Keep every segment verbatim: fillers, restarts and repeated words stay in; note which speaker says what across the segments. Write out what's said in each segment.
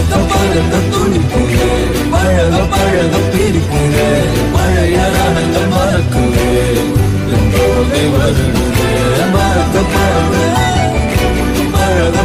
Speaker 1: பழக பழக துடிக்கிறேன், பழக பழக பிரிக்கிறேன், பழைய ரணங்கள் மறக்கிறேன், போதை வருகிறேன், மறக்க பழக பழக.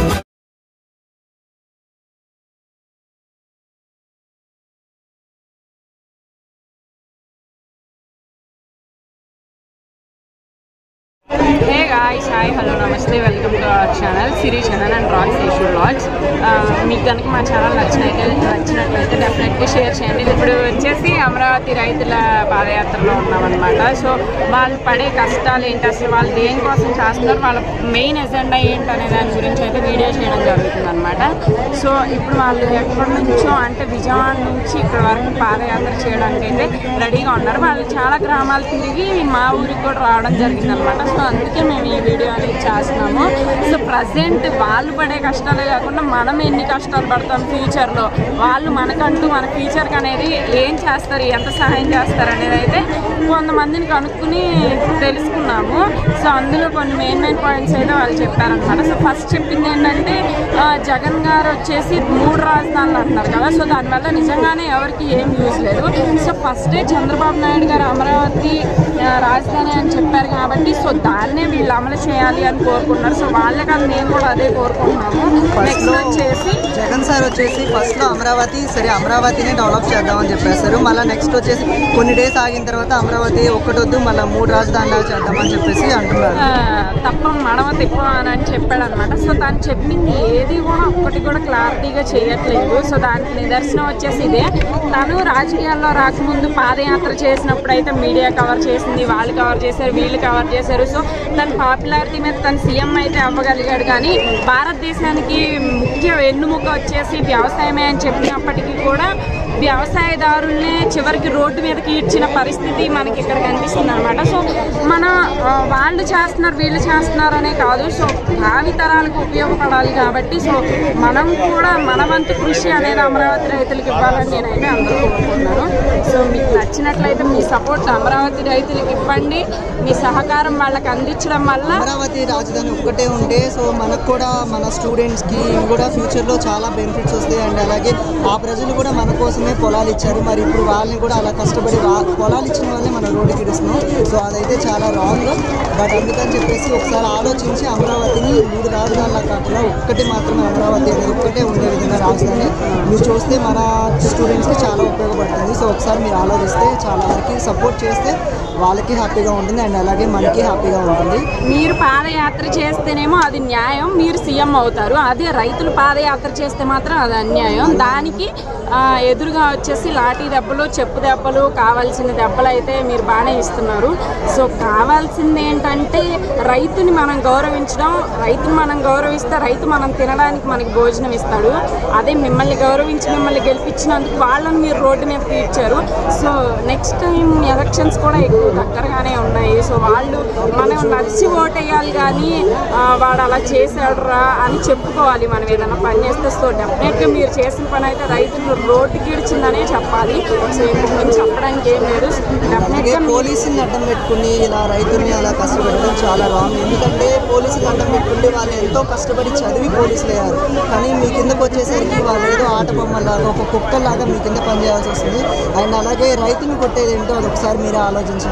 Speaker 2: Hey guys, hi, hello, namaste, welcome to our channel Siri Channel and Rock Station Vlogs. మీకు కనుక మా ఛానల్ నచ్చినట్లయితే నచ్చినట్లయితే డెఫినెట్గా షేర్ చేయండి. ఇప్పుడు వచ్చేసి అమరావతి రైతుల పాదయాత్రలో ఉన్నామన్నమాట. సో వాళ్ళు పడే కష్టాలు ఏంటి, అసలు వాళ్ళు దేనికోసం చేస్తున్నారు, వాళ్ళ మెయిన్ ఎజెండా ఏంటి అనే దాని గురించి అయితే వీడియో చేయడం జరుగుతుంది అనమాట. సో ఇప్పుడు వాళ్ళు ఎక్కడి నుంచో అంటే విజయవాడ నుంచి ఇక్కడ వరకు పాదయాత్ర చేయడానికి అయితే రెడీగా ఉన్నారు. వాళ్ళు చాలా గ్రామాలు తిరిగి మా ఊరికి కూడా రావడం జరిగింది అనమాట. సో అందుకే మేము ఈ వీడియో అనేది చేస్తున్నాము. సో ప్రజెంట్ వాళ్ళు పడే కష్టాలే కాకుండా మనం ఎన్ని కష్టాలు పడతాం ఫ్యూచర్లో, వాళ్ళు మనకంటూ మన ఫ్యూచర్కి అనేది ఏం చేస్తారు, ఎంత సహాయం చేస్తారు అనేది అయితే కొంతమందిని కనుక్కుని తెలుసుకున్నాము. సో అందులో కొన్ని మెయిన్ మెయిన్ పాయింట్స్ అయితే వాళ్ళు చెప్పారనమాట. సో ఫస్ట్ చెప్పింది ఏంటంటే జగన్ గారు వచ్చేసి మూడు రాజధానులు అంటున్నారు కదా, సో దానివల్ల నిజంగానే ఎవరికి ఏం యూజ్ లేదు. సో ఫస్టే చంద్రబాబు నాయుడు గారు అమరావతి రాజధాని అని చెప్పారు కాబట్టి సో దాన్నే వీళ్ళు అమలు చేయాలి అని కోరుకున్నారు. సో వాళ్ళకన్నా మేము కూడా అదే కోరుకుంటున్నాము. నెక్స్ట్ వచ్చేసి
Speaker 3: జగన్ సార్ వచ్చేసి ఫస్ట్ లో అమరావతి సరే అమరావతిని డెవలప్ చేద్దామని చెప్పేశారు. మళ్ళీ నెక్స్ట్ వచ్చేసి కొన్ని డేస్ ఆగిన తర్వాత అమరావతి ఒక్కటొద్దు మళ్ళీ మూడు రాజధానులు చేద్దామని చెప్పేసి అంటున్నారు.
Speaker 2: తప్ప మడవ తిప్ప అని చెప్పాడు అనమాట. సో తను చెప్పింది ఏది కూడా ఒక్కటి కూడా క్లారిటీగా చేయట్లేదు. సో దానికి నిదర్శనం వచ్చేసి ఇదే. తను రాజకీయాల్లో రాకముందు పాదయాత్ర చేసినప్పుడు అయితే మీడియా కవర్ చేసింది, వాళ్ళు కవర్ చేశారు, వీళ్ళు కవర్ చేశారు. సో తన పాపులారిటీ మీద తను సీఎం అయితే అవ్వగలిగాడు. కానీ భారతదేశానికి ముఖ్య వెన్నుముక వచ్చేసి వ్యవసాయమే అని చెప్పినప్పటికీ కూడా వ్యవసాయదారుల్నే చివరికి రోడ్డు మీదకి ఇచ్చిన పరిస్థితి మనకి ఇక్కడ కనిపిస్తుంది అనమాట. సో మన వాళ్ళు చేస్తున్నారు వీళ్ళు చేస్తున్నారు అనే కాదు, సో భావి తరాలకు ఉపయోగపడాలి కాబట్టి సో మనం కూడా మన వంతు కృషి అనేది అమరావతి రైతులకు ఇవ్వాలని నేనైతే అందరూ కోరుకుంటున్నాను. సో మీకు నచ్చినట్లయితే మీ సపోర్ట్ అమరావతి రైతులకు ఇవ్వండి, మీ సహకారం వాళ్ళకి అందించడం వల్ల
Speaker 3: అమరావతి రాజధాని ఒక్కటే ఉంటే సో మనకు కూడా మన స్టూడెంట్స్కి కూడా ఫ్యూచర్లో చాలా బెనిఫిట్స్ వస్తాయి. అండ్ అలాగే ఆ ప్రజలు కూడా మన కోసమే పొలాలు ఇచ్చారు, మరి ఇప్పుడు వాళ్ళని కూడా అలా కష్టపడి పొలాలు ఇచ్చిన వాళ్ళే మనం రోడ్డుకి ఇస్తున్నాం. సో అదైతే చాలా రాంగ్. బట్ అందుకని చెప్పేసి ఒకసారి ఆలోచించి అమరావతిని మూడు రాజధానులా కాకుండా ఒక్కటి మాత్రమే అమరావతి అనేది ఒక్కటే ఉండే విధంగా రాజధాని మీరు చూస్తే మన స్టూడెంట్స్కి చాలా ఉపయోగపడుతుంది. సో ఒకసారి మీరు ఆలోచిస్తే చాలా వరకు సపోర్ట్ చేస్తే వాళ్ళకి హ్యాపీగా ఉంటుంది అండ్ అలాగే మనకి హ్యాపీగా ఉంటుంది.
Speaker 2: మీరు పాదయాత్ర చేస్తేనేమో అది న్యాయం, మీరు సీఎం అవుతారు. అదే రైతులు పాదయాత్ర చేస్తే మాత్రం అది అన్యాయం. దానికి ఎదురుగా వచ్చేసి లాఠీ దెబ్బలు, చెప్పు దెబ్బలు, కావాల్సిన దెబ్బలు అయితే మీరు బాగానే ఇస్తున్నారు. సో కావాల్సింది ఏంటంటే రైతుని మనం గౌరవించడం. రైతుని మనం గౌరవిస్తే రైతు మనం తినడానికి మనకి భోజనం ఇస్తాడు. అదే మిమ్మల్ని గౌరవించి మిమ్మల్ని గెలిపించినందుకు వాళ్ళని మీరు రోడ్డు మీదకి ఇచ్చారు. సో నెక్స్ట్ టైం ఎలక్షన్స్ కూడా ఎక్కువ దగ్గరగానే ఉన్నాయి. సో వాళ్ళు మనం నచ్చి ఓటేయాలి కానీ వాడు అలా చేశాడురా అని చెప్పుకోవాలి మనం ఏదైనా పని చేస్తే. సో డెఫినెట్గా మీరు చేసిన పని అయితే రైతులు రోడ్డుకి ఇడిచిందనే చెప్పాలి. సో ఇంకొక నుంచి చెప్పడానికి ఏం లేదు.
Speaker 3: డెఫినెట్గా పోలీసుని అడ్డం పెట్టుకుని ఇలా రైతుల్ని అలా కష్టపెట్టడం చాలా రాంగ్. ఎందుకంటే పోలీసులు అడ్డం పెట్టుకుంటే వాళ్ళు ఎంతో కష్టపడి చదివి పోలీసులు అయ్యారు, కానీ మీ కిందకు వచ్చేసరికి వాళ్ళు ఏదో ఆట బొమ్మలాగా ఒక కుక్కలాగా మీ కింద పనిచేయాల్సి వస్తుంది. అండ్ అలాగే రైతుని కొట్టేది ఏంటో అది ఒకసారి మీరే ఆలోచించండి.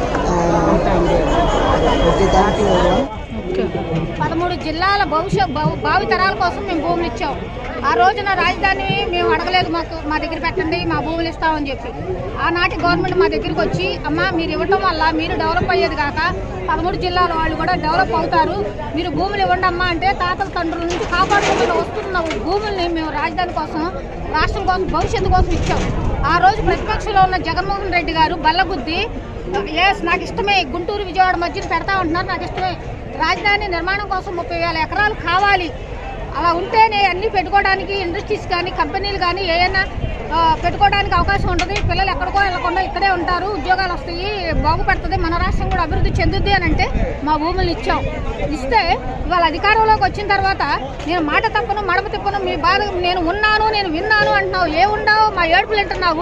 Speaker 3: Okay, thank you.
Speaker 4: పదమూడు జిల్లాల భవిష్యత్ భావి తరాల కోసం మేము భూములు ఇచ్చాం. ఆ రోజున రాజధాని మేము అడగలేదు, మాకు మా దగ్గర పెట్టండి, మా భూములు ఇస్తామని చెప్పి. ఆనాటి గవర్నమెంట్ మా దగ్గరికి వచ్చి అమ్మ మీరు ఇవ్వటం వల్ల మీరు డెవలప్ అయ్యేది కాక పదమూడు జిల్లాల వాళ్ళు కూడా డెవలప్ అవుతారు, మీరు భూములు ఇవ్వండి అమ్మా అంటే తాతల తండ్రుల నుంచి కాపాడుకుంటూ వస్తున్న భూముల్ని మేము రాజధాని కోసం, రాష్ట్రం కోసం, భవిష్యత్తు కోసం ఇచ్చాం. ఆ రోజు ప్రతిపక్షంలో ఉన్న జగన్మోహన్ రెడ్డి గారు బల్లగుద్ది ఎస్ నాకు ఇష్టమే గుంటూరు విజయవాడ మధ్యన పెడతా ఉంటున్నారు, నాకు ఇష్టమే రాజధాని నిర్మాణం కోసం ముప్పై వేల ఎకరాలు కావాలి, అలా ఉంటేనే అన్నీ పెట్టుకోవడానికి ఇండస్ట్రీస్ కానీ కంపెనీలు కానీ ఏదైనా పెట్టుకోవడానికి అవకాశం ఉంటుంది, పిల్లలు ఎక్కడికో వెళ్ళకుండా ఇక్కడే ఉంటారు, ఉద్యోగాలు వస్తాయి, బాగుపడుతుంది, మన రాష్ట్రం కూడా అభివృద్ధి చెందుద్ది అని అంటే మా భూములు ఇచ్చాం. ఇస్తే ఇవాళ అధికారంలోకి వచ్చిన తర్వాత నేను మాట తప్పను మడమ తిప్పను, మీ బాధ నేను ఉన్నాను నేను విన్నాను అంటున్నావు, ఏ ఉన్నావు మా ఏడుపులు వింటున్నావు,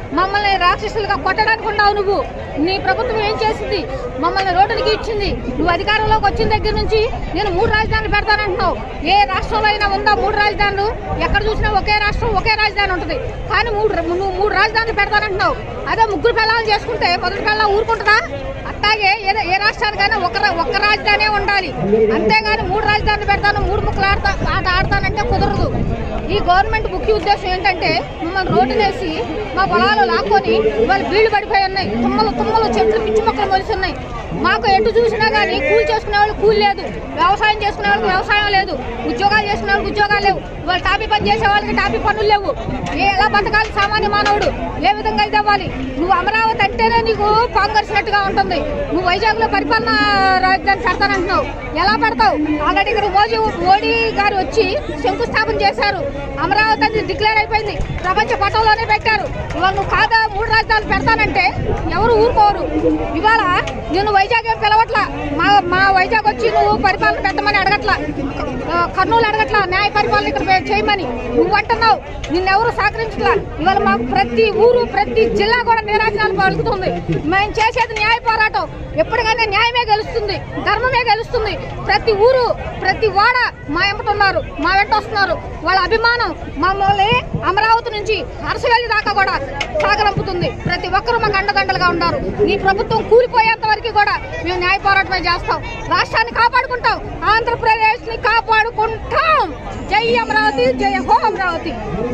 Speaker 4: మమ్మల్ని రాక్షసులుగా కొట్టడానికి ఉన్నావు నువ్వు. నీ ప్రభుత్వం ఏం చేసింది? మమ్మల్ని రోడ్డుకి ఇచ్చింది. నువ్వు అధికారంలోకి వచ్చిన దగ్గర నుంచి నేను మూడు రాజధానులు పెడతానంటున్నావు. ఏ రాష్ట్రంలో అయినా ఉందా మూడు రాజధానులు? ఎక్కడ చూసినా ఒకే రాష్ట్రం ఒకే రాజధాని ఉంటుంది. కానీ మూడు నువ్వు మూడు రాజధానులు పెడతానంటున్నావు. అదే ముగ్గురు పిల్లలు చేసుకుంటే మొదటి పిల్లలు ఊరుకుంటుందా? అట్లాగే ఏదో ఏ రాష్ట్రానికైనా ఒక ఒక్క రాజధానే ఉండాలి. అంతేగాని మూడు రాజధానులు పెడతాను మూడు ముక్కలు ఆడతా ఆట ఆడతానంటే కుదరదు. ఈ గవర్నమెంట్ ముఖ్య ఉద్దేశం ఏంటంటే మమ్మల్ని రోడ్డు వేసి మా పొలాలు లాక్కొని వాళ్ళు బీళ్లు పడిపోయి ఉన్నాయి. తుమ్మలు తుమ్మలు చెట్లు పిచ్చి మొక్కలు మొలిసి ఉన్నాయి. మాకు ఎటు చూసినా కానీ కూలి చేసుకునే వాళ్ళు కూలి లేదు, వ్యవసాయం చేసుకునే వాళ్ళకి వ్యవసాయం లేదు, ఉద్యోగాలు చేసుకునే వాళ్ళకి ఉద్యోగాలు లేవు, వాళ్ళు టాపీ పని చేసే వాళ్ళకి టాపీ పనులు లేవు. ఏ ఎలా బతకాలి సామాన్య మానవుడు? ఏ విధంగా ఇది అవ్వాలి? నువ్వు అమరావతి అంటేనే నీకు పాంగర్సినట్టుగా ఉంటుంది. నువ్వు వైజాగ్ లో పరిపాలన రాజధాని పెడతానంటున్నావు. ఎలా పెడతావు? ఆల్రెడీ ఇక్కడ మోదీ మోడీ గారు వచ్చి శంకుస్థాపన చేశారు. అమరావతి అనేది డిక్లేర్ అయిపోయింది, ప్రపంచ పటంలోనే పెట్టారు. ఇవాళ నువ్వు కాదా మూడు రాజధానులు పెడతానంటే ఎవరు ఊరుకోరు. ఇవాళ నేను వైజాగ్ ఏం పిలవట్లా, మా మా వైజాగ్ వచ్చి నువ్వు పరిపాలన పెట్టమని అడగట్లా, కర్నూలు అడగట్లా న్యాయ పరిపాలన ఇక్కడ చేయమని నువ్వు అంటున్నావు. నిన్నెవరు సహకరించట్లా. ఇవాళ మాకు ప్రతి ఊరు ప్రతి జిల్లా కూడా నిరాజనాలు పలుకుతుంది. మేము చేసేది న్యాయ పోరాటం. ఎప్పటికైనా న్యాయమే గెలుస్తుంది, ధర్మమే గెలుస్తుంది. ప్రతి ఊరు ప్రతి వాడ మా ఎంపటున్నారు, మా వెంట వస్తున్నారు. వాళ్ళ అభిమానం మమ్మల్ని అమరావతి నుంచి అరసవెల్లి దాకా కూడా సాగరంపుతుంది. ప్రతి ఒక్కరూ మాకు అండదండలుగా ఉన్నారు. నీ ప్రభుత్వం కూలిపోయేంత వరకు కూడా మేము న్యాయ పోరాటమే చేస్తాం. రాష్ట్రాన్ని కాపాడుకుంటాం, ఆంధ్రప్రదేశ్ ని కాపాడుకుంటాం. జై అమరావతి, జై హో అమరావతి.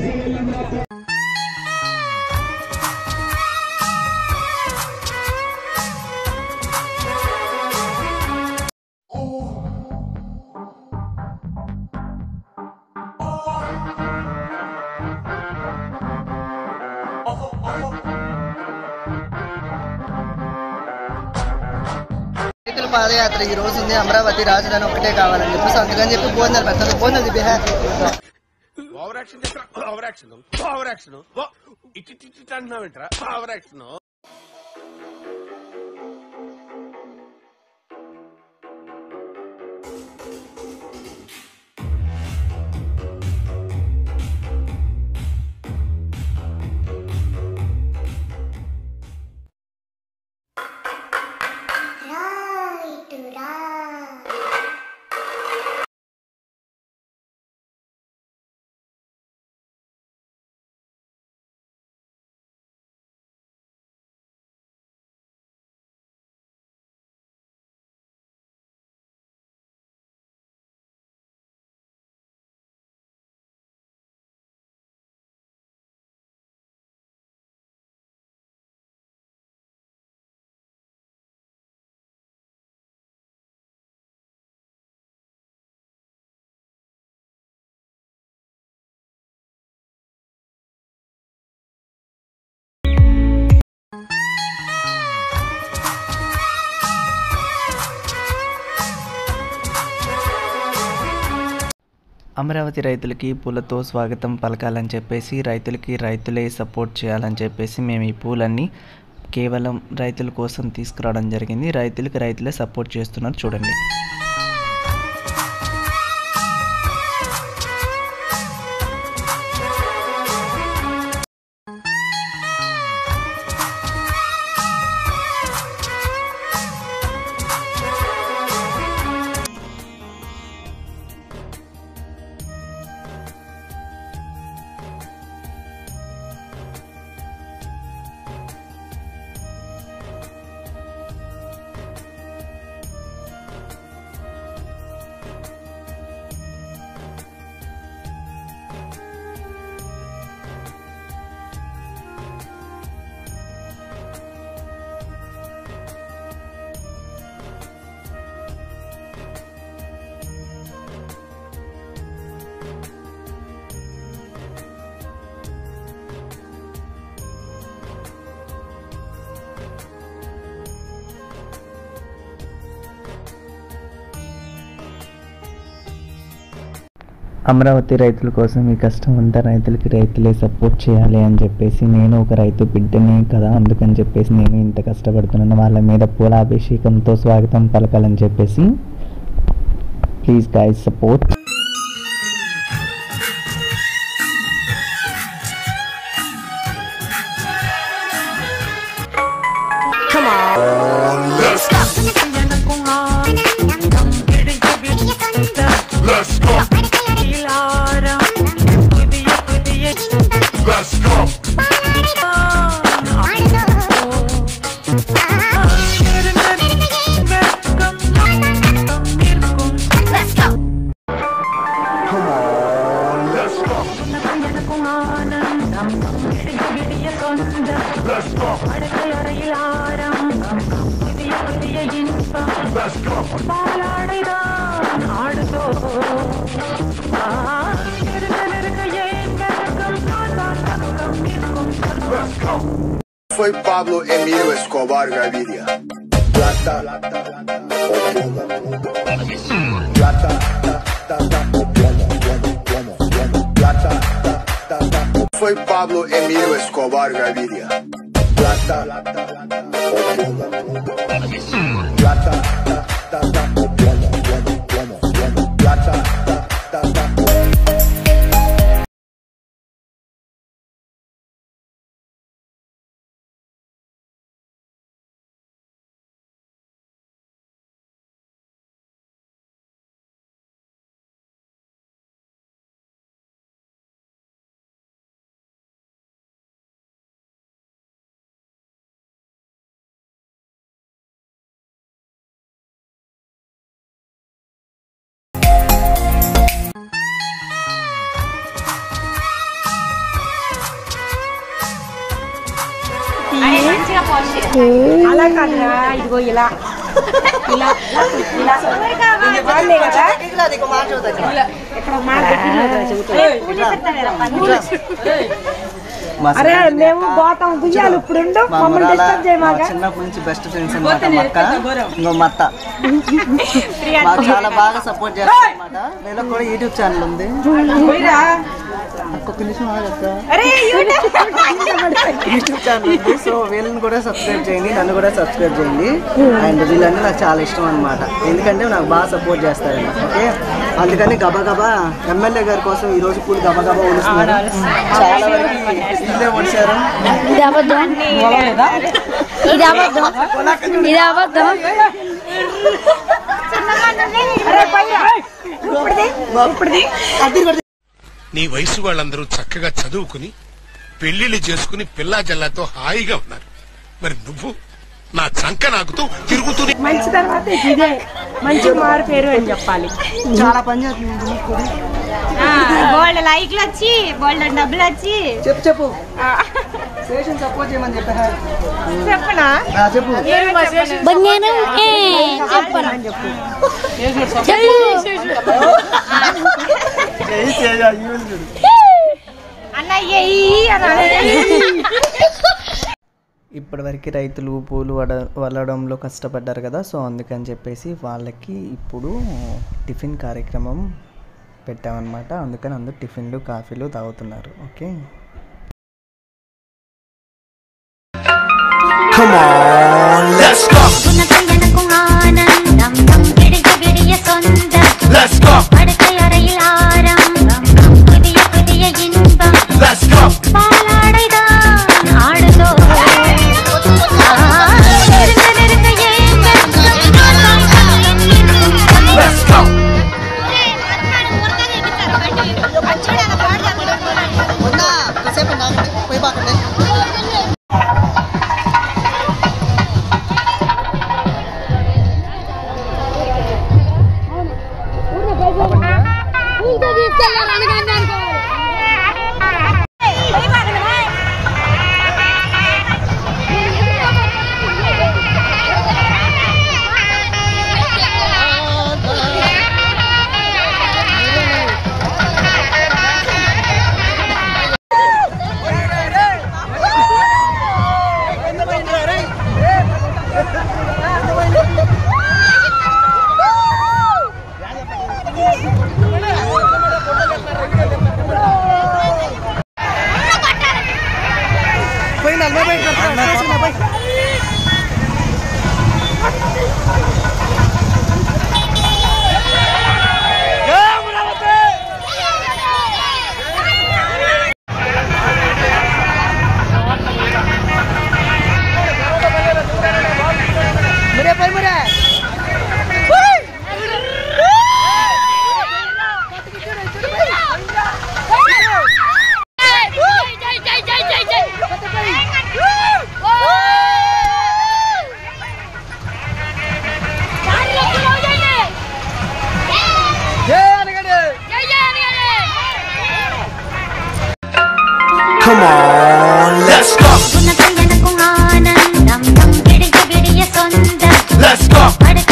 Speaker 3: రైతుల పాదయాత్ర ఈ రోజు ఉంది. అమరావతి రాజధాని ఒకటే కావాలని చెప్పేసి అందుకని చెప్పి భోజనాలు పెడతారు. భోజనాలు బిహార్ over action over action over action ఇటు ఇటు అంటున్నావేంట్రా ఓవర్ యాక్షన్.
Speaker 5: అమరావతి రైతులకి పూలతో స్వాగతం పలకాలని చెప్పేసి రైతులకి రైతులే సపోర్ట్ చేయాలని చెప్పేసి మేము ఈ పూలన్నీ కేవలం రైతుల కోసం తీసుకురావడం జరిగింది. రైతులకి రైతులే సపోర్ట్ చేస్తున్నారు చూడండి. అమరావతి రైతుల కోసం ఈ కష్టం అంతా రైతులకి రైతులే సపోర్ట్ చేయాలి అని చెప్పేసి నేను ఒక రైతు బిడ్డనే కదా, అందుకని చెప్పేసి నేను ఇంత కష్టపడుతున్నాను. వాళ్ళ మీద పూలాభిషేకంతో స్వాగతం పలకాలని చెప్పేసి ప్లీజ్ గైస్ సపోర్ట్.
Speaker 6: எனக்கும் ஆனந்தம் விடிய விடிய சொந்தம் அடுக்கையறையில் ஆரம்பம் புதிய புதிய இன்பம் பாலாடைதான் ஆடுதோ
Speaker 7: Foi Pablo Emilio Escobar Gaviria. Plata, plata, plata, plata, foi Pablo Emilio Escobar Gaviria. Plata, plata, plata.
Speaker 6: అలా కాదురా ఇదిగో ఇలా ఇలా ఇలా బాగుంది కదా ఇక్కడ అరే మేము పోతాం దుయ్యాలు ఇప్పుడు మమ్మల్ని డిస్టర్బ్ చేయమాగా
Speaker 3: చిన్నప్పటి నుంచి బెస్ట్ ఫ్రెండ్స్ అన్నమాట మక్క ఇంకో మత్త మాకు చాలా బాగా సపోర్ట్ చేస్తారు అన్నమాట. వీళ్ళకి కూడా యూట్యూబ్ ఛానల్ ఉంది. ఒక్క నిమిషం యూట్యూబ్ ఛానల్ ఉంది. సో వీళ్ళని కూడా సబ్స్క్రైబ్ చేయండి, నన్ను కూడా సబ్స్క్రైబ్ చేయండి. అండ్ వీళ్ళంటే నాకు చాలా ఇష్టం అనమాట, ఎందుకంటే నాకు బాగా సపోర్ట్ చేస్తారండి. ఓకే, అందుకని గబా గబా ఎమ్మెల్యే గారి కోసం ఈ రోజు పూలు గబా గబా ఒలుస్తున్నారు. చాలా వరకు ఇల్లే ఒలిశారు.
Speaker 8: నీ వయసు వాళ్ళందరూ చక్కగా చదువుకుని పెళ్లిళ్ళు చేసుకుని పిల్లా జల్లాతో హాయిగా ఉన్నారు. మరి నువ్వు నా చంక నాకుతూ తిరుగుతూ
Speaker 6: మంచి తర్వాత ఇదే మంచి మారు పేరు అని చెప్పాలి.
Speaker 3: చాలా పని చేస్తుంది.
Speaker 4: బోల్డ్ లైక్లు వచ్చి బోల్డ్ డబ్బులు వచ్చి
Speaker 3: చెప్పు చెప్పు శేషన్ సపోర్ట్ చేయమని చెప్పా.
Speaker 6: చెప్పనా
Speaker 3: చెప్పు ఇప్పటివరకు రైతులు పూలు వడ వల్లడంలో కష్టపడ్డారు కదా, సో అందుకని చెప్పేసి వాళ్ళకి ఇప్పుడు టిఫిన్ కార్యక్రమం పెట్టామన్నమాట. అందుకని అందరూ టిఫిన్లు కాఫీలు తాగుతున్నారు. Okay,
Speaker 7: Come on, let's go. Let's go. Let's go. Let's go. Come on, let's go. Let's go.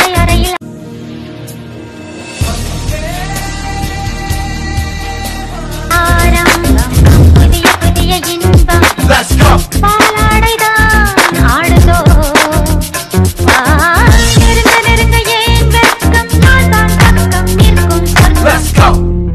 Speaker 7: Let's go. Let's go.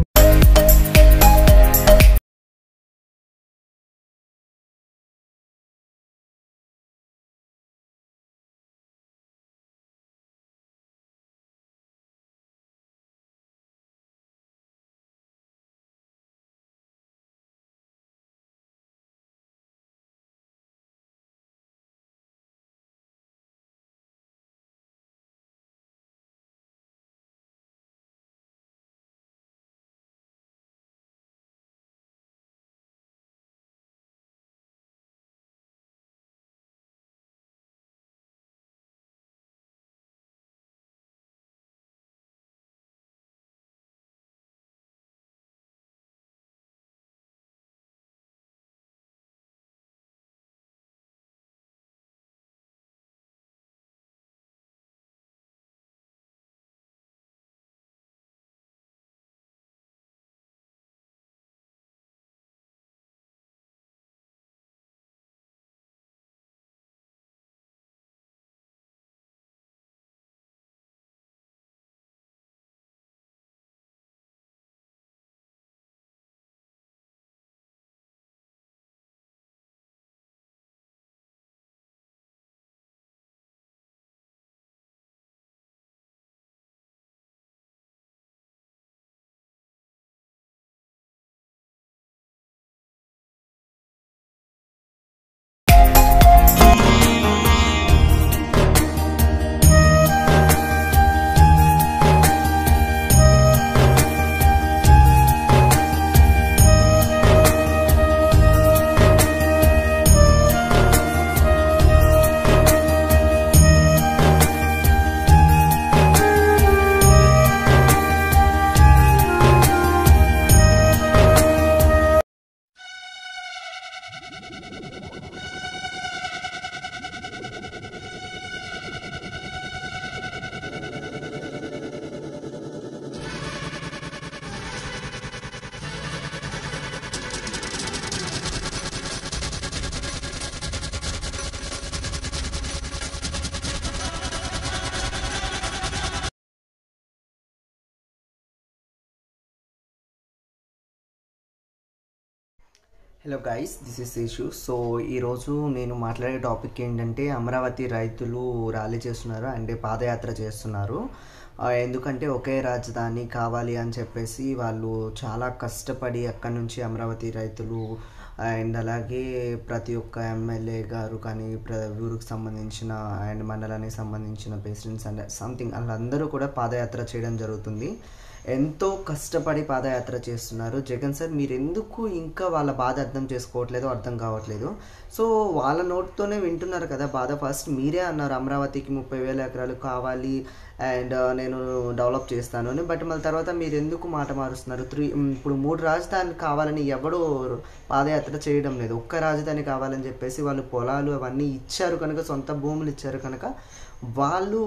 Speaker 3: Hello guys, this is Seshu. So ఈరోజు నేను మాట్లాడే టాపిక్ ఏంటంటే అమరావతి రైతులు ర్యాలీ చేస్తున్నారు అంటే పాదయాత్ర చేస్తున్నారు. ఎందుకంటే ఒకే రాజధాని కావాలి అని చెప్పేసి వాళ్ళు చాలా కష్టపడి అక్కడి నుంచి అమరావతి రైతులు అండ్ అలాగే ప్రతి ఒక్క ఎమ్మెల్యే గారు కానీ ప్ర ఊరికి సంబంధించిన అండ్ మండలానికి సంబంధించిన ప్రెసిడెంట్స్ అండ్ సంథింగ్ వాళ్ళందరూ కూడా పాదయాత్ర చేయడం జరుగుతుంది. ఎంతో కష్టపడి పాదయాత్ర చేస్తున్నారు. జగన్ సార్ మీరు ఎందుకు ఇంకా వాళ్ళ బాధ అర్థం చేసుకోవట్లేదు, అర్థం కావట్లేదు. సో వాళ్ళ నోట్తోనే వింటున్నారు కదా బాధ. ఫస్ట్ మీరే అన్నారు అమరావతికి ముప్పై వేల ఎకరాలు కావాలి అండ్ నేను డెవలప్ చేస్తాను అని. బట్ మళ్ళీ తర్వాత మీరు ఎందుకు మాట మారుస్తున్నారు? త్రీ ఇప్పుడు మూడు రాజధానులు కావాలని ఎవడో పాదయాత్ర చేయడం లేదు. ఒక్క రాజధాని కావాలని చెప్పేసి వాళ్ళు పొలాలు అవన్నీ ఇచ్చారు కనుక, సొంత భూములు ఇచ్చారు కనుక వాళ్ళు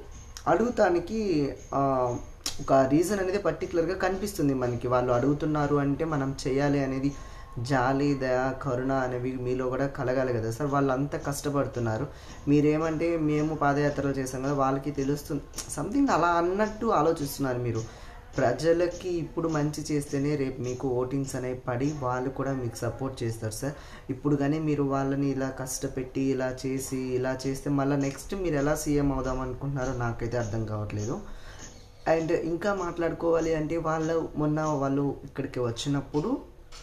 Speaker 3: అడుగుతానికి ఒక రీజన్ అనేది పర్టికులర్గా కనిపిస్తుంది మనకి. వాళ్ళు అడుగుతున్నారు అంటే మనం చేయాలి అనేది జాలి, దయ, కరుణ అనేవి మీలో కూడా కలగాలి కదా సార్. వాళ్ళు అంతా కష్టపడుతున్నారు. మీరేమంటే మేము పాదయాత్రలు చేసాం కదా వాళ్ళకి తెలుస్తుంది సంథింగ్ అలా అన్నట్టు ఆలోచిస్తున్నారు మీరు. ప్రజలకి ఇప్పుడు మంచి చేస్తేనే రేపు మీకు ఓటింగ్స్ అనేవి పడి వాళ్ళు కూడా మీకు సపోర్ట్ చేస్తారు సార్. ఇప్పుడు కానీ మీరు వాళ్ళని ఇలా కష్టపెట్టి ఇలా చేసి ఇలా చేస్తే మళ్ళీ నెక్స్ట్ మీరు ఎలా సీఎం అవుదాం అనుకుంటున్నారో నాకైతే అర్థం కావట్లేదు. అండ్ ఇంకా మాట్లాడుకోవాలి అంటే వాళ్ళు మొన్న వాళ్ళు ఇక్కడికి వచ్చినప్పుడు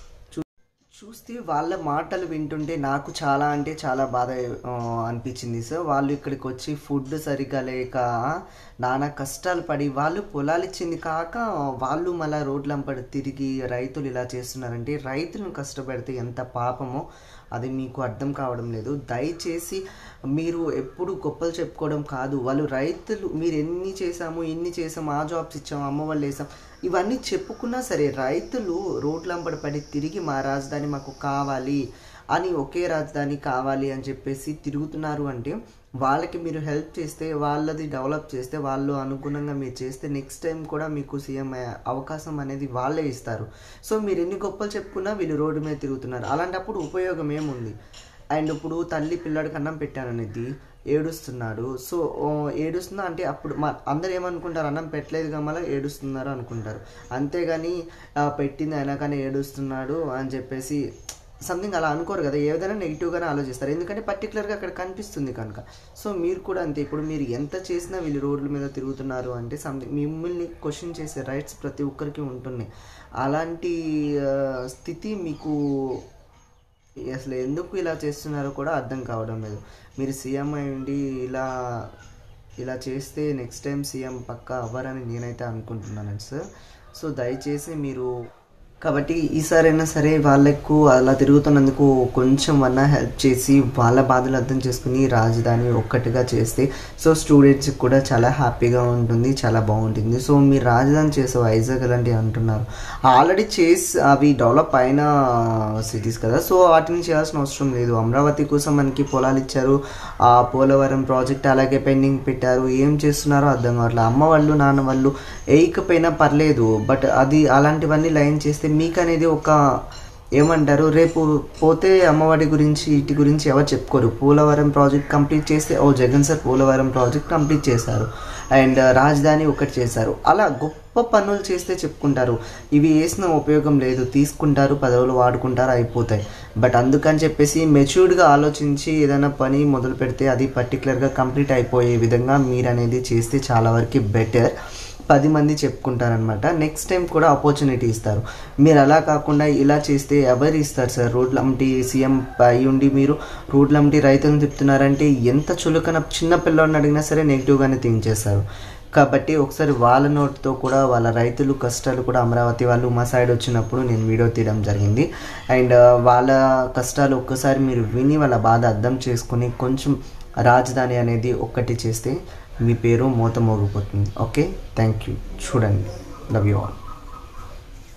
Speaker 3: చూస్తే వాళ్ళ మాటలు వింటుంటే నాకు చాలా అంటే చాలా బాధ అనిపించింది సార్. వాళ్ళు ఇక్కడికి వచ్చి ఫుడ్ సరిగ్గా లేక నానా కష్టాలు పడి వాళ్ళు పొలాలు ఇచ్చింది కాక వాళ్ళు మళ్ళీ రోడ్లంపడి తిరిగి రైతులు ఇలా చేస్తున్నారంటే రైతులను కష్టపెడితే ఎంత పాపమో అది మీకు అర్థం కావడం లేదు. దయచేసి మీరు ఎప్పుడు గొప్పలు చెప్పుకోవడం కాదు. వాళ్ళు రైతులు మీరు ఎన్ని చేసాము ఎన్ని చేసాము ఆ జాబ్స్ ఇచ్చాము అమ్మ వాళ్ళు వేసాం
Speaker 9: ఇవన్నీ చెప్పుకున్నా సరే రైతులు రోడ్లంబడ పడి తిరిగి మా రాజధాని మాకు కావాలి అని, ఒకే రాజధాని కావాలి అని చెప్పేసి తిరుగుతున్నారు అంటే వాళ్ళకి మీరు హెల్ప్ చేస్తే, వాళ్ళది డెవలప్ చేస్తే, వాళ్ళు అనుగుణంగా మీరు చేస్తే నెక్స్ట్ టైం కూడా మీకు సీఎం అవకాశం అనేది వాళ్ళే ఇస్తారు. సో మీరు ఎన్ని గొప్పలు చెప్పుకున్నా వీళ్ళు రోడ్డు మీద తిరుగుతున్నారు. అలాంటప్పుడు ఉపయోగం ఏముంది? అండ్ ఇప్పుడు తల్లి పిల్లడికి అన్నం పెట్టాననేది ఏడుస్తున్నాడు. సో ఏడుస్తున్నా అంటే అప్పుడు మా అందరు ఏమనుకుంటారు, అన్నం పెట్టలేదు కమ్మలా ఏడుస్తున్నారు అనుకుంటారు. అంతేగాని పెట్టింది అయినా కానీ ఏడుస్తున్నాడు అని చెప్పేసి సంథింగ్ అలా అనుకోరు కదా. ఏదైనా నెగిటివ్గానే ఆలోచిస్తారు, ఎందుకంటే పర్టికులర్గా అక్కడ కనిపిస్తుంది కనుక. సో మీరు కూడా అంతే. ఇప్పుడు మీరు ఎంత చేసినా వీళ్ళు రోడ్ల మీద తిరుగుతున్నారు అంటే సంథింగ్ మిమ్మల్ని క్వశ్చన్ చేసే రైట్స్ ప్రతి ఒక్కరికి ఉంటున్నాయి. అలాంటి స్థితి మీకు అసలు ఎందుకు ఇలా చేస్తున్నారో కూడా అర్థం కావడం లేదు. మీరు సీఎం అయి ఉండి ఇలా ఇలా చేస్తే నెక్స్ట్ టైం సీఎం పక్కా అవ్వరని నేనైతే అనుకుంటున్నాను సార్. సో దయచేసి మీరు కాబట్టి ఈసారైనా సరే వాళ్ళకు అలా తిరుగుతున్నందుకు కొంచెం అన్నా హెల్ప్ చేసి వాళ్ళ బాధలు అర్థం చేసుకుని రాజధాని ఒక్కటిగా చేస్తే సో స్టూడెంట్స్కి కూడా చాలా హ్యాపీగా ఉంటుంది, చాలా బాగుంటుంది. సో మీరు రాజధాని చేసే వైజాగ్ అలాంటివి అంటున్నారు, ఆల్రెడీ చేసి అవి డెవలప్ అయిన సిటీస్ కదా. సో వాటిని చేయాల్సిన అవసరం లేదు. అమరావతి కోసం మనకి పొలాలు ఇచ్చారు, ఆ పోలవరం ప్రాజెక్ట్ అలాగే పెండింగ్ పెట్టారు. ఏం చేస్తున్నారో అర్థం కావట్లేదు. అమ్మ వాళ్ళు నాన్న వాళ్ళు వేయకపోయినా పర్లేదు, బట్ అది అలాంటివన్నీ లైన్ చేస్తే మీకు అనేది ఒక ఏమంటారు, రేపు పోతే అమ్మఒడి గురించి ఇటు గురించి ఎవరు చెప్పుకోరు. పోలవరం ప్రాజెక్ట్ కంప్లీట్ చేస్తే ఓ Jagan sir Polavaram project complete చేశారు అండ్ రాజధాని ఒకటి చేశారు. అలా గొప్ప పనులు చేస్తే చెప్పుకుంటారు. ఇవి వేసిన ఉపయోగం లేదు, తీసుకుంటారు, పదవులు వాడుకుంటారు, అయిపోతాయి. బట్ అందుకని చెప్పేసి మెచ్యూర్డ్గా ఆలోచించి ఏదైనా పని మొదలు పెడితే అది పర్టికులర్గా కంప్లీట్ అయిపోయే విధంగా మీరు అనేది చేస్తే చాలా వరకు బెటర్. పది మంది చెప్పుకుంటారనమాట. నెక్స్ట్ టైం కూడా ఆపర్చునిటీ ఇస్తారు. మీరు అలా కాకుండా ఇలా చేస్తే ఎవరు ఇస్తారు సార్? రోడ్లమ్మటి సీఎం అయి ఉండి మీరు రోడ్లమ్మటి రైతులను తిప్పుతున్నారంటే ఎంత చులకన. చిన్న పిల్లల్ని అడిగినా సరే నెగిటివ్గానే థింక్ చేస్తారు. కాబట్టి ఒకసారి వాళ్ళ నోటితో కూడా వాళ్ళ రైతులు కష్టాలు కూడా అమరావతి వాళ్ళు మా సైడ్ వచ్చినప్పుడు నేను వీడియో తీయడం జరిగింది. అండ్ వాళ్ళ కష్టాలు ఒక్కసారి మీరు విని వాళ్ళ బాధ అర్థం చేసుకుని కొంచెం రాజధాని అనేది ఒక్కటి చేస్తే మీ పేరు మోత మోగిపోతుంది. Okay, thank you. చూడండి. Love you all.